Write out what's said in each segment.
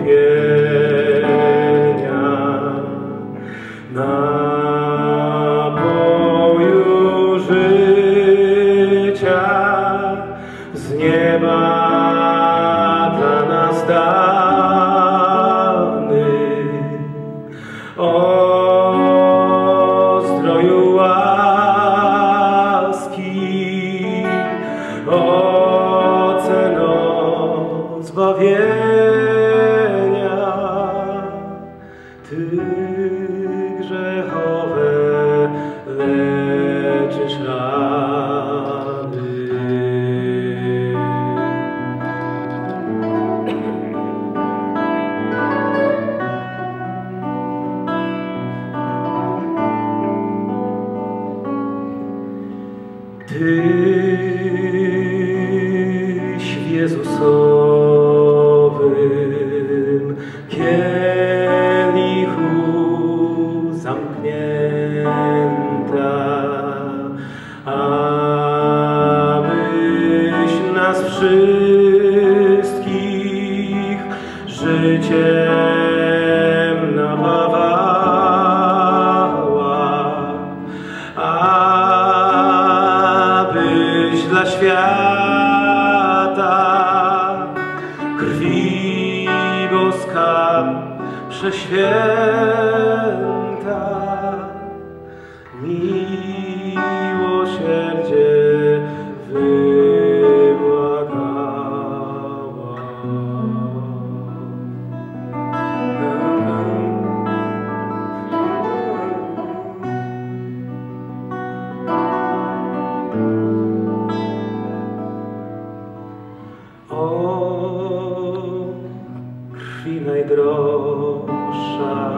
napoju życia z nieba dla nas dany, o zdroju łaski, o ceno zbawienia. Ty grzechowe leczysz rany. Tyś w Jezusowym kielichu zamknięta, abyś nas wszystkich życiem napawała, abyś dla świata krwi boska prześwięta miłosierdzie wybłagała. O krwi najdroższa,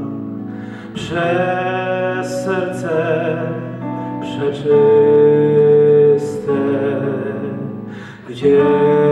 przez serce przeczyste, gdzie